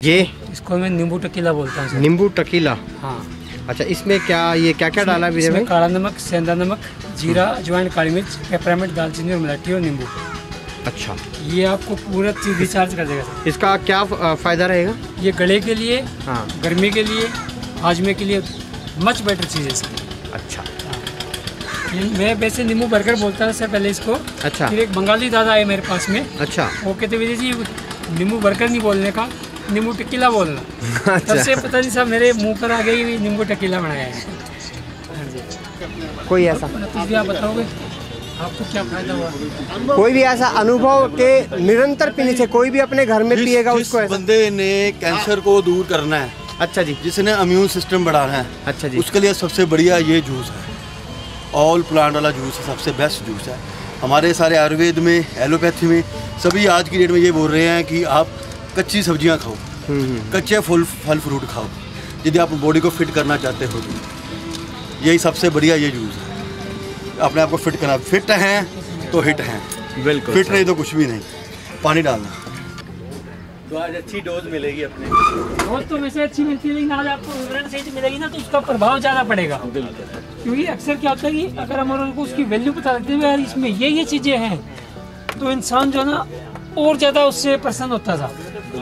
ये इसको मैं नींबू टकीला बोलता हूँ। नींबू टकीला। हाँ। अच्छा, इसमें क्या क्या डाला है? इसमें काला नमक, सेंधा नमक, जीरा, अजवाइन, काली मिर्च, पेपरमेंट, दालचीनी और मिलाटी और नींबू। अच्छा, ये आपको पूरा चीज रिचार्ज कर देगा। इसका क्या फ़ायदा रहेगा? ये गले के लिए, हाँ, गर्मी के लिए, हाजमे के लिए मच बेटर चीज़ है सर। अच्छा, मैं वैसे नींबू बर्गर बोलता था सर पहले इसको। अच्छा। फिर एक बंगाली दादा आए मेरे पास में। अच्छा। वो कहते विजय जी नींबू बर्गर नहीं बोलने का, नींबू टकीला बोलना। अच्छा। तब से पता नहीं साहब मेरे मुंह पर आ गई नींबू टकीला बनाया है। हाँ जी। कोई ऐसा कुछ भी आप बताओगे आपको क्या फायदा हुआ? कोई भी ऐसा अनुभव के निरंतर पीने से कोई भी अपने घर में पिएगा उसको ऐसा? बंदे ने कैंसर को दूर करना है, अच्छा जी, जिसने इम्यून सिस्टम बढ़ाना है, अच्छा जी, उसके लिए सबसे बढ़िया ये जूस है। ऑल प्लांट वाला जूस है, सबसे बेस्ट जूस है। हमारे सारे आयुर्वेद में, एलोपैथी में सभी आज की डेट में ये बोल रहे हैं कि आप कच्ची सब्जियां खाओ, कच्चे फल फ्रूट खाओ, यदि आप बॉडी को फिट करना चाहते हो तो यही सबसे बढ़िया ये जूस है। अपने आप को फिट करना, फिट हैं तो हिट हैं, बिल्कुल। फिट नहीं तो कुछ भी नहीं। पानी डालना तो आज अच्छी डोज मिलेगी अपने। डोज तो वैसे अच्छी मिलती है, लेकिन आज आपको विवरण सही मिलेगी ना तो उसका प्रभाव ज़्यादा पड़ेगा। क्योंकि अक्सर क्या होता है कि अगर हम उनको उसकी वैल्यू बता देते हैं यार इसमें ये चीज़ें हैं, तो इंसान जो है ना और ज़्यादा उससे प्रसन्न होता था।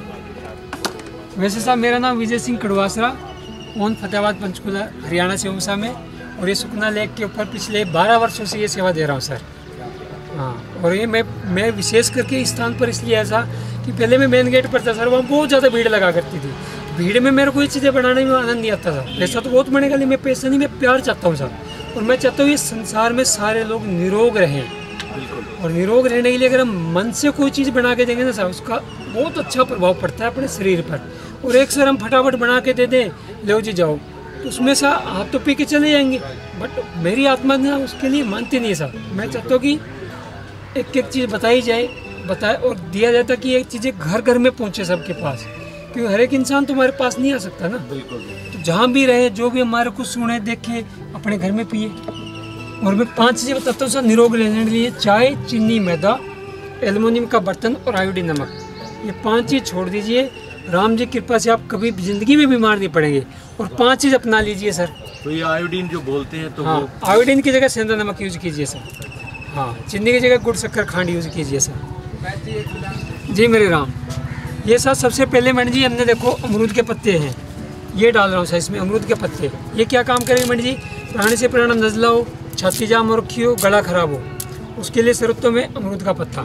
वैसे साहब मेरा नाम विजय सिंह कड़वासरा, ओन फतेहाबाद पंचकुला हरियाणा से ऊषा में, और ये सुखना लेक के ऊपर पिछले 12 वर्षों से ये सेवा दे रहा हूँ सर। हाँ, और ये मैं विशेष करके इस स्थान पर इसलिए ऐसा कि पहले मैं मेन गेट पर था सर, वहाँ बहुत ज़्यादा भीड़ लगा करती थी। भीड़ में मेरे को ये चीज़ें बनाने में आनंद नहीं आता था। पैसा तो बहुत बनेगा, लेकिन मैं पैसा नहीं, मैं प्यार चाहता हूँ सर। और मैं चाहता हूँ ये संसार में सारे लोग निरोग रहें। और निरोग रहने के लिए अगर हम मन से कोई चीज़ बना के देंगे ना साहब, उसका बहुत अच्छा प्रभाव पड़ता है अपने शरीर पर। और एक सर हम फटाफट बना के दे दें, लो जी जाओ, तो उसमें सा आप तो पी के चले जाएंगे, बट मेरी आत्मा ना उसके लिए मानती नहीं है साहब। मैं चाहता हूँ कि एक एक चीज़ बताई जाए, बताए और दिया जाता कि ये चीज़ें घर घर में पहुँचे सबके पास, क्योंकि हर एक इंसान तुम्हारे पास नहीं आ सकता ना। बिल्कुल। तो जहाँ भी रहे, जो भी हमारे को सुने देखे, अपने घर में पिए। और मैं 5 चीज़ें बताता हूँ सर निरोग रहने के लिए: चाय, चीनी, मैदा, एल्युमिनियम का बर्तन और आयोडीन नमक। ये 5 चीज़ छोड़ दीजिए, राम जी कृपा से आप कभी जिंदगी में बीमार नहीं पड़ेंगे। और 5 चीज़ अपना लीजिए सर। तो ये आयोडीन जो बोलते हैं तो हाँ, वो आयोडीन की जगह सेंधा नमक यूज़ कीजिए सर। हाँ, चीनी की जगह गुड़ शक्कर खांड यूज़ कीजिए सर। जी मेरे राम। ये सर सबसे पहले मैडम जी हमने देखो अमरूद के पत्ते हैं, ये डाल रहा हूँ सर इसमें अमरूद के पत्ते। ये क्या काम करेंगे मैडम जी? पुराने से पुराना नज़ला हो, छाती जाम हो रखी हो, गला खराब हो, उसके लिए शरबतों में अमरूद का पत्ता।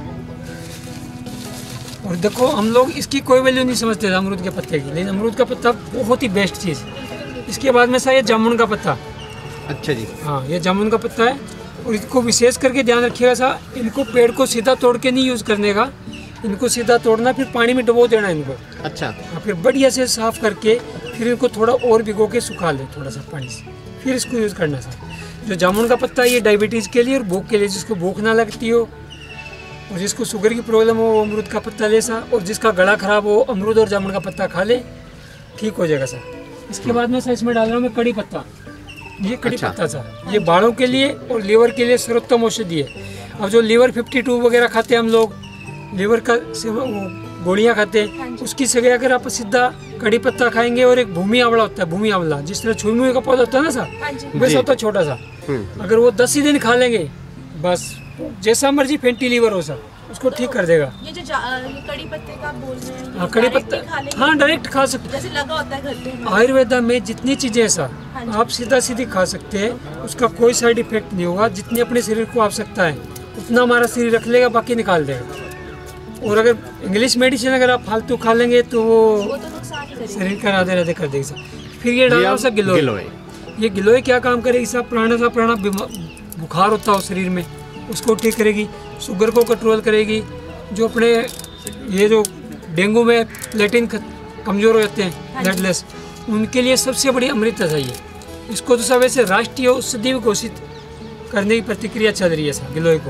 और देखो हम लोग इसकी कोई वैल्यू नहीं समझते थे अमरूद के पत्ते की, लेकिन अमरूद का पत्ता बहुत ही बेस्ट चीज़। इसके बाद में सर ये जामुन का पत्ता। अच्छा जी, हाँ, ये जामुन का पत्ता है। और इसको विशेष करके ध्यान रखिएगा सर, इनको पेड़ को सीधा तोड़ के नहीं यूज़ करने का, इनको सीधा तोड़ना फिर पानी में डुबो देना इनको। अच्छा। फिर बढ़िया से साफ करके फिर इनको थोड़ा और भिगो के सुखा ले थोड़ा सा पानी से, फिर इसको यूज़ करना सर। जो जामुन का पत्ता है ये डायबिटीज़ के लिए और भूख के लिए, जिसको भूख ना लगती हो और जिसको शुगर की प्रॉब्लम हो वो अमरूद का पत्ता ले सा, और जिसका गला खराब हो अमरूद और जामुन का पत्ता खा ले, ठीक हो जाएगा सर। इसके बाद में सर इसमें डाल रहा हूँ मैं कड़ी पत्ता। ये कड़ी पत्ता सर, ये बालों के लिए और लीवर के लिए सर्वोत्तम औषधि है। अब जो लीवर 52 वगैरह खाते हैं हम लोग, लीवर का गोलियाँ खाते हैं, उसकी जगह अगर आप सीधा कड़ी पत्ता खाएंगे, और एक भूमि आंवला होता है, भूमि आंवला जिस तरह छुई का पौधा होता है ना सर, वैसा होता है छोटा सा, अगर वो 10 ही दिन खा लेंगे बस जैसा मर्जी फैंटी लीवर हो सर, उसको ठीक कर देगा। ये जो ये कड़ी पत्ते का बोल रहे हैं, हाँ कड़ी पत्ता, हाँ डायरेक्ट खा सकते, जैसे लगा होता है घर पे। आयुर्वेदा में जितनी चीज़ें ऐसा आप सीधा सीधी खा सकते हैं, उसका कोई साइड इफेक्ट नहीं होगा। जितनी अपने शरीर को आवश्यकता है उतना हमारा शरीर रख लेगा, बाकी निकाल देगा। और अगर इंग्लिश मेडिसिन अगर आप फालतू खा लेंगे तो वो शरीर का राधे राधे कर देगा। फिर ये डाला सर गिलोय। ये गिलोय क्या काम करेगी सर? पुराना बुखार होता हो शरीर में उसको ठीक करेगी, शुगर को कंट्रोल करेगी, जो अपने ये जो डेंगू में प्लेटिन कमज़ोर हो जाते हैं ब्लडलेस, उनके लिए सबसे बड़ी अमृत है ये। इसको तो सब वैसे राष्ट्रीय औषधि घोषित करने की प्रतिक्रिया चल रही है सर गिलोय को।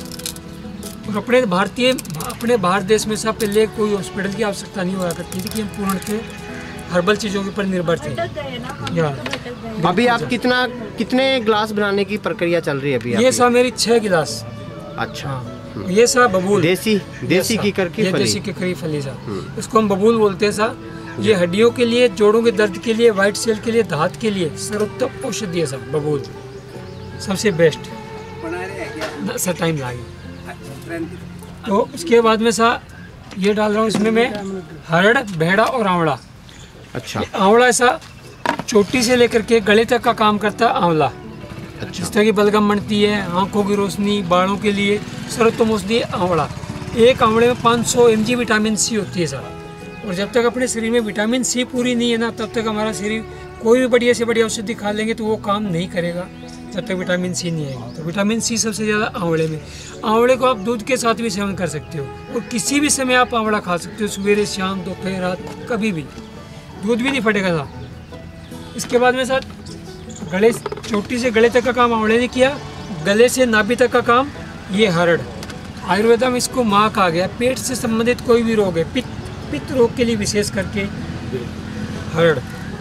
और अपने भारत देश में सब पहले कोई हॉस्पिटल की आवश्यकता नहीं हुआ करती थी कि हम पूर्ण थे हर्बल चीज़ों के ऊपर निर्भर थे। अभी आप कितने गिलास बनाने की प्रक्रिया चल रही है अभी? ये सर मेरी 6 गिलास। अच्छा। ये सर बबूल देसी की करकी फली। देसी की करी फली सर, इसको हम बबूल बोलते हैं सर। ये हड्डियों के लिए, जोड़ों के दर्द के लिए, वाइट सेल के लिए, दांत के लिए सर्वोत्तम औषधि है सर बबूल, सबसे बेस्ट सर। टाइम लागे तो उसके बाद में सा ये डाल रहा हूँ इसमें मैं हरड़, भेड़ा और आंवला। अच्छा। आंवला ऐसा चोटी से लेकर के गले तक का काम करता है आंवला। जिस तरह की बलगम बनती है, आंखों की रोशनी, बालों के लिए सर्वोत्तम औषधि है आंवला। एक आंवले में 500 mg विटामिन सी होती है सर। और जब तक अपने शरीर में विटामिन सी पूरी नहीं है ना, तब तक हमारा शरीर कोई भी बढ़िया से बढ़िया औषधि खा लेंगे तो वो काम नहीं करेगा जब तक विटामिन सी नहीं आएगी। तो विटामिन सी सबसे ज़्यादा आंवले में। आंवले को आप दूध के साथ भी सेवन कर सकते हो और किसी भी समय आप आंवला खा सकते हो, सवेरे, शाम, दोपहर, रात, कभी भी। दूध भी नहीं फटेगा था। इसके बाद में सर गले, चोटी से गले तक का काम आंवले ने किया, गले से नाभि तक का काम ये हरड़। आयुर्वेदा में इसको माँ कहा गया। पेट से संबंधित कोई भी रोग है, पित्त रोग के लिए विशेष करके हरड़,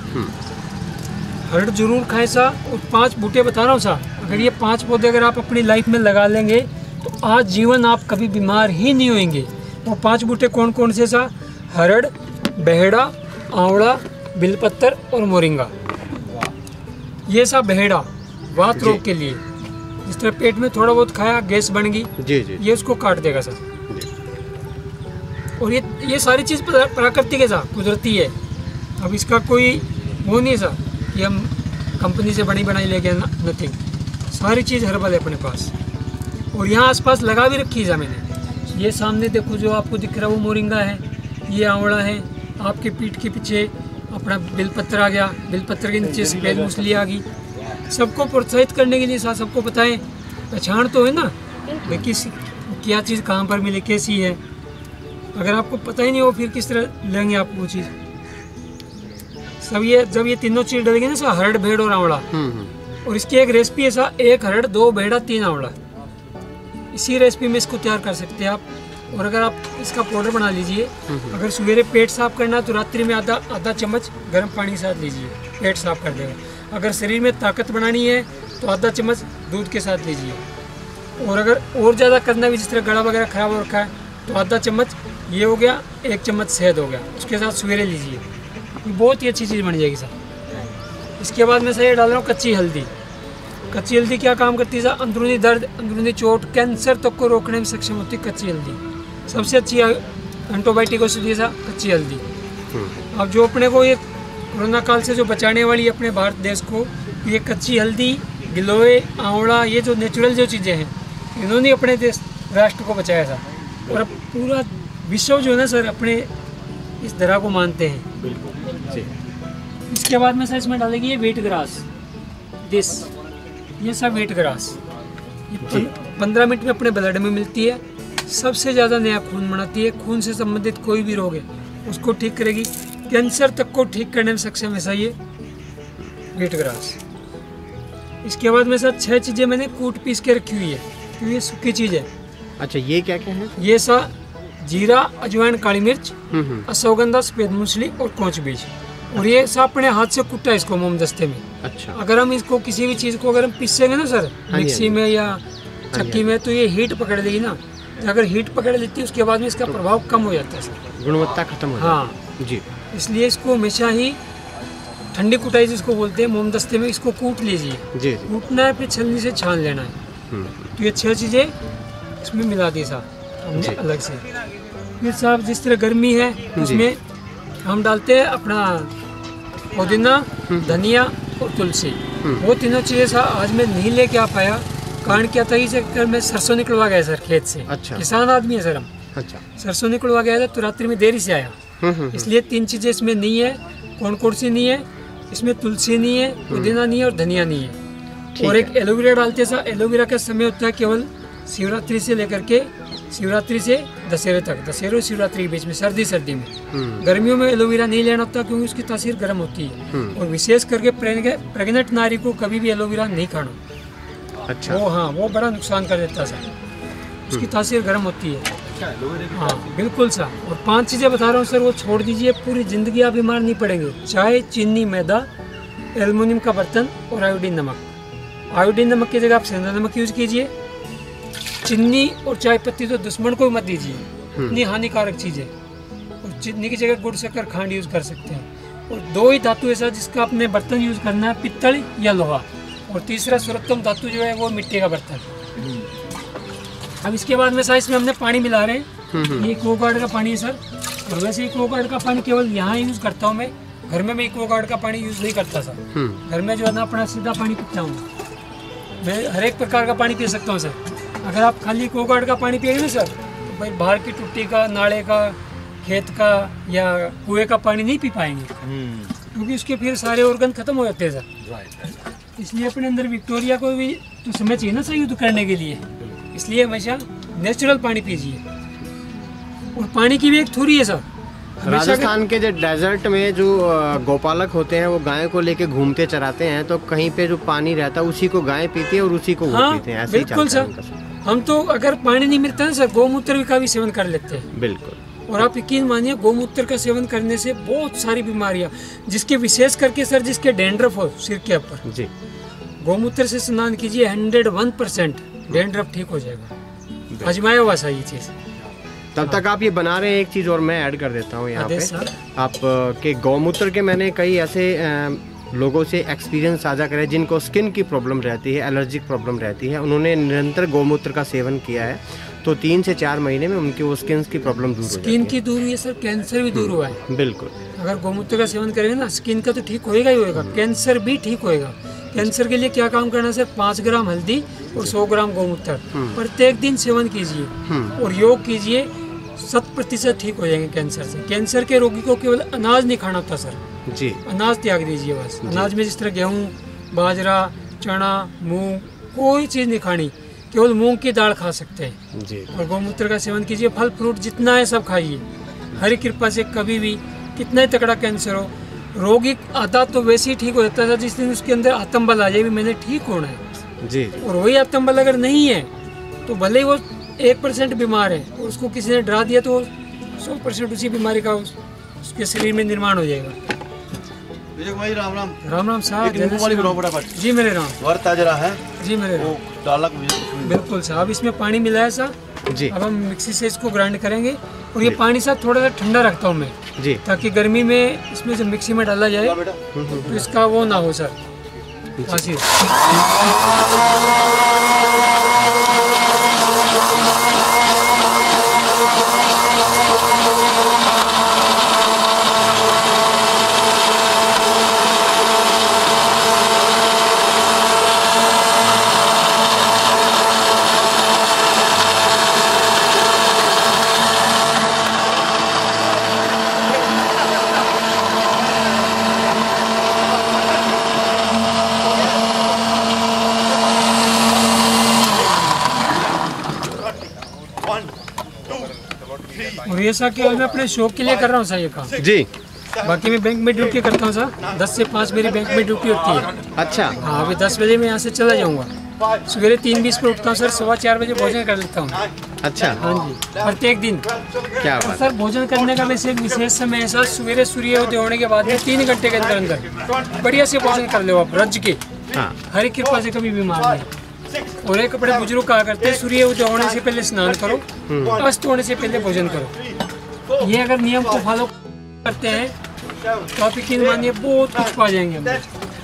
हरड़ जरूर खाएं सा। और 5 बूटे बता रहा हूँ सा, अगर ये 5 पौधे अगर आप अपनी लाइफ में लगा लेंगे तो आज जीवन आप कभी बीमार ही नहीं होंगे। वो 5 बूटे कौन कौन से सा? हरड़, बहेड़ा, आंवला, बिलपत्तर और मोरिंगा। ये सा बहेड़ा वात रोग के लिए, जिस तरह पेट में थोड़ा बहुत खाया, गैस बन गई, जी। ये उसको काट देगा सर। और ये सारी चीज़ प्राकृतिक है सर, कुदरती है। अब इसका कोई वो नहीं है सर कि हम कंपनी से बनी बनाई ले गए, नथिंग। सारी चीज़ हर्बल है अपने पास। और यहाँ आसपास लगा भी रखी है मैंने। ये सामने देखो जो आपको दिख रहा है वो मोरिंगा है, ये आंवला है। आपके पीठ के पीछे अपना बिलपत्र आ गया, बिलपत्र के नीचे सफ़ेद मूसली आ गई। सबको प्रोत्साहित करने के लिए साथ सबको बताएं, पहचान तो है ना भाई किस क्या चीज़ कहाँ पर मिले, कैसी है। अगर आपको पता ही नहीं हो फिर किस तरह लेंगे आप वो चीज़। सब ये जब ये तीनों चीज़ डलेंगे ना सर, हरड़, भेड़ और आंवला। और इसकी एक रेसिपी है सर, 1 हरड़, 2 भेड़ा, 3 आंवला। इसी रेसिपी में इसको तैयार कर सकते हैं आप। और अगर आप इसका पाउडर बना लीजिए, अगर सवेरे पेट साफ करना है तो रात्रि में आधा चम्मच गर्म पानी के साथ लीजिए, पेट साफ कर देगा। अगर शरीर में ताकत बनानी है तो आधा चम्मच दूध के साथ लीजिए। और अगर और ज़्यादा करना भी, जिस तरह गला वगैरह खराब हो रखा है, तो आधा चम्मच ये हो गया, 1 चम्मच शहद हो गया, उसके साथ सवेरे लीजिए। बहुत ही अच्छी चीज़ बन जाएगी सर। इसके बाद मैं सर ये डाल रहा हूँ कच्ची हल्दी। कच्ची हल्दी क्या काम करती है सर? अंदरूनी दर्द, अंदरूनी चोट, कैंसर तक को रोकने में सक्षम होती है कच्ची हल्दी। सबसे अच्छी एंटीबायोटिक औषधि है सर कच्ची हल्दी। अब जो अपने को ये कोरोना काल से जो बचाने वाली अपने भारत देश को, ये कच्ची हल्दी, गिलोय, आंवला, ये जो नेचुरल जो चीज़ें हैं, इन्होंने अपने देश राष्ट्र को बचाया था। और अब पूरा विश्व जो है ना सर अपने इस तरह को मानते हैं। बिल्कुल। इसके बाद में सर इसमें डालेंगे ये वेट ग्रास, ये सब वेट ग्रास। ये 15 मिनट में अपने ब्लड में मिलती है। सबसे ज़्यादा नया खून बनाती है। खून से संबंधित कोई भी रोग है उसको ठीक करेगी। कैंसर तक को ठीक करने में सक्षम है सर ये वेट ग्रास। इसके बाद में सर 6 चीज़ें मैंने कूट पीस के रखी हुई है, तो ये सूखी चीज़ है। अच्छा, ये क्या क्या है? ये सर जीरा, अजवाइन, काली मिर्च, अश्वगंधा, सफेद मूसली और कोंच बीज। और ये सब अपने हाथ से कुटा है इसको मोमदस्ते में। अच्छा। अगर हम इसको किसी भी चीज़ को अगर हम पीसेंगे ना सर मिक्सी में या चक्की में, तो ये हीट पकड़ लेगी ना। अगर हीट पकड़ लेती है उसके बाद में इसका प्रभाव कम हो जाता है सर, गुणवत्ता खत्म हो जाती है। जी। इसलिए इसको हमेशा ही ठंडी कुटाई जिसको बोलते हैं मोमदस्ते में इसको कूट लीजिए। जी। कूटना है फिर छलनी से छान लेना है। तो ये 6 चीज़ें इसमें मिला दी साहब हमने अलग से। फिर साहब जिस तरह गर्मी है उसमें हम डालते हैं अपना पुदीना, धनिया और तुलसी। वो तीनों चीज़ें साहब आज मैं नहीं लेके आ पाया। कारण क्या था, इसे मैं सरसों निकलवा गया सर खेत से। अच्छा। किसान आदमी है सर हम। अच्छा। सरसों निकलवा गया था तो रात्रि में देरी से आया, इसलिए 3 चीज़ें इसमें नहीं है। कौन कौन सी नहीं है? इसमें तुलसी नहीं है, पुदीना नहीं है और धनिया नहीं है। और एक एलोवेरा डालते सर। एलोवेरा का समय होता है केवल शिवरात्रि से लेकर के शिवरात्रि से दशहरे तक, दशहरे और शिवरात्रि के बीच में, सर्दी में। गर्मियों में एलोवेरा नहीं लेना होता क्योंकि उसकी तासीर गर्म होती है। और विशेष करके प्रेग्नेंट नारी को कभी भी एलोवेरा नहीं खाना। अच्छा। वो बड़ा नुकसान कर देता है सर, उसकी तासीर गर्म होती है। हाँ बिल्कुल सर। और 5 चीज़ें बता रहा हूँ सर, वो छोड़ दीजिए, पूरी ज़िंदगी आप बीमार नहीं पड़ेंगे। चाय, चीनी, मैदा, एल्युमिनियम का बर्तन और आयोडीन नमक। आयोडीन नमक की जगह आप सेंधा नमक यूज़ कीजिए। चीनी और चाय पत्ती तो दुश्मन को भी मत दीजिए, इतनी हानिकारक चीज़ है। और चीनी की जगह गुड़ शक्कर खांड यूज़ कर सकते हैं। और 2 ही धातु ऐसा जिसका अपने बर्तन यूज़ करना है, पित्तल या लोहा। और तीसरा सर्वोत्तम धातु जो है वो मिट्टी का बर्तन। अब इसके बाद में सर इसमें हमने पानी मिला रहे हैं। ये एक्वागार्ड का पानी है सर। और वैसे एक्वागार्ड का पानी केवल यहाँ यूज़ करता हूँ मैं, घर में मैं एक्वागार्ड का पानी यूज़ नहीं करता सर। घर में जो है ना अपना सीधा पानी पीता हूँ मैं। हर एक प्रकार का पानी पी सकता हूँ सर। अगर आप खाली एक्वागार्ड का पानी पिएंगे ना सर, तो भाई बाहर की टुट्टी का, नाले का, खेत का या कुएं का पानी नहीं पी पाएंगे, क्योंकि उसके फिर सारे ऑर्गन खत्म हो जाते हैं सर। इसलिए अपने अंदर विक्टोरिया को भी तो समय चाहिए ना सर युद्ध करने के लिए। इसलिए हमेशा नेचुरल पानी पीजिए। और पानी की भी एक थ्योरी है सर। राजस्थान के जो डेजर्ट में जो गौपालक होते हैं वो गाय को लेके घूमते चराते हैं, तो कहीं पे जो पानी रहता है उसी को गाय पीती है और उसी को वो पीते हैं। ऐसे ही बिल्कुल चलता है सर। उनका सर। हम तो अगर पानी नहीं मिलता है सर, गौमूत्र का भी सेवन कर लेते हैं। बिल्कुल। और आप यकीन मानिए गौमूत्र का सेवन करने से बहुत सारी बीमारियां, जिसके विशेष करके सर जिसके डैंड्रफ हो सिर के ऊपर, जी, गौमूत्र से स्नान कीजिए, 101% डैंड्रफ ठीक हो जाएगा। आजमाया हुआ सर ये चीज़। तब तक आप ये बना रहे हैं, एक चीज़ और मैं ऐड कर देता हूँ यहाँ पे। सर। आप के गौमूत्र के मैंने कई ऐसे लोगों से एक्सपीरियंस साझा करे जिनको स्किन की प्रॉब्लम रहती है, एलर्जिक प्रॉब्लम रहती है। उन्होंने निरंतर गौमूत्र का सेवन किया है, तो 3 से 4 महीने में उनकी वो स्किन की प्रॉब्लम दूर हो जाती है। स्किन की दूर हुई है सर, कैंसर भी दूर हुआ है। बिल्कुल। अगर गौमूत्र का सेवन करेंगे ना, स्किन का तो ठीक होएगा ही होएगा, कैंसर भी ठीक होएगा। कैंसर के लिए क्या काम करना है सर, 5 ग्राम हल्दी और 100 ग्राम गौमूत्र प्रत्येक दिन सेवन कीजिए और योग कीजिए, 100% ठीक हो जाएंगे कैंसर से। कैंसर के रोगी को केवल अनाज नहीं खाना होता सर जी, अनाज त्याग दीजिए बस। अनाज में जिस तरह गेहूँ, बाजरा, चना, मूंग, कोई चीज़ नहीं खानी, केवल मूंग की दाल खा सकते हैं जी। और गौमूत्र का सेवन कीजिए। फल फ्रूट जितना है सब खाइए। हरी कृपा से कभी भी कितना ही तगड़ा कैंसर हो, रोगी आधा तो वैसे ही ठीक हो जाता है जिस दिन उसके अंदर आत्मबल आ जाए भी मैंने ठीक होना है जी। और वही आत्मबल अगर नहीं है तो भले ही वो 1% बीमार है और उसको किसी ने डरा दिया तो 100% उसी बीमारी का उसके शरीर में निर्माण हो जाएगा। विजय कुमार जी, राम राम। राम राम साहब। एक नींबू वाली बनाओ फटाफट। जी मेरे राम। वर ताजरा है जी मेरे वो राम। डाला बिल्कुल साहब। इसमें पानी मिला है साहब जी। अब हम मिक्सी से इसको ग्राइंड करेंगे और ये पानी साहब थोड़ा सा ठंडा रखता हूँ मैं जी, ताकि गर्मी में इसमें जब मिक्सी में डाला जाए बेटा तो इसका वो ना हो सर तासीर। और ये सर केवल मैं अपने शौक के लिए कर रहा हूँ सर ये काम जी। बाकी मैं बैंक में ड्यूटी करता हूँ सर। 10 से 5 मेरी बैंक में ड्यूटी होती है। अच्छा। हाँ अभी 10 बजे मैं यहाँ से चला जाऊँगा। सवेरे 3:20 पर उठता हूँ सर, 4:15 बजे भोजन कर लेता हूँ। अच्छा। हाँ जी प्रत्येक दिन। क्या और बात। सर भोजन करने का वैसे एक विशेष समय है सर, सवेरे सूर्योदय होने के बाद में 3 घंटे के अंदर अंदर बढ़िया से भोजन कर लो आप रज के। हाँ हरी कृपा से कभी बीमार नहीं। और एक अपने बुजुर्ग कहा करते हैं सूर्योदय होने से पहले स्नान करो, अस्त होने से पहले भोजन करो। ये अगर नियम को फॉलो करते हैं तो आप यकीन मानिए बहुत कुछ पा जाएंगे हम,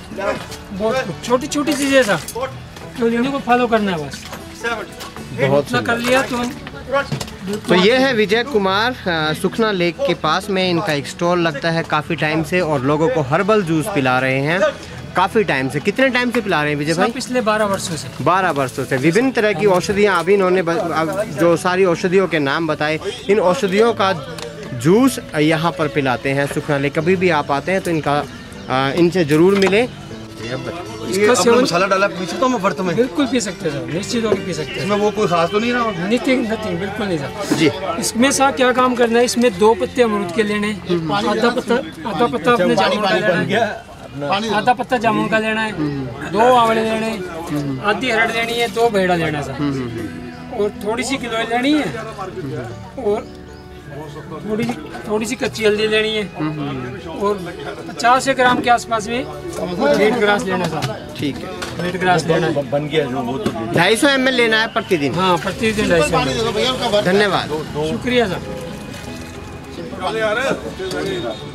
बहुत कुछ। छोटी छोटी चीजें सर तो इन्हीं को फॉलो करना है बस। बहुत इतना कर लिया तो हम तो ये है विजय कुमार सुखना लेक के पास में इनका एक स्टॉल लगता है काफ़ी टाइम से और लोगों को हर्बल जूस पिला रहे हैं काफ़ी टाइम से। कितने टाइम से पिला रहे हैं विजय भाई? पिछले 12 वर्षों से। 12 वर्षों से विभिन्न तरह की औषधियाँ अभी इन्होंने जो सारी औषधियों के नाम बताए, इन औषधियों का जूस यहाँ पर पिलाते हैं सुखना लेक। कभी भी आप आते हैं तो इनसे ज़रूर मिलें। इसका सेवन मसाला डाला पी सकता हूँ मैं बर्तन में? बिल्कुल पी सकते हैं, निश्चित होकर पी सकते हैं। इसमें वो कोई खास तो नहीं ना? नहीं बिल्कुल नहीं सर जी। इसमें सा क्या काम करना है, इसमें 2 पत्ते अमरूद के लेने, आधा पत्ता अपने जामुन का लेना है, आधा पत्ता जामुन का लेना है, 2 आंवले लेने, आधी हरड़ लेनी है, 2 भेड़ा लेना सर, और थोड़ी सी गिलोय लेनी है और थोड़ी सी कच्ची हल्दी लेनी है और 50 ग्राम के आसपास में मीट ग्रास लेना था। ठीक है, मीट ग्रास लेना है। बन गया जो वो तो 250 ml लेना है प्रतिदिन। हाँ प्रतिदिन 250। धन्यवाद, शुक्रिया सर। चल यार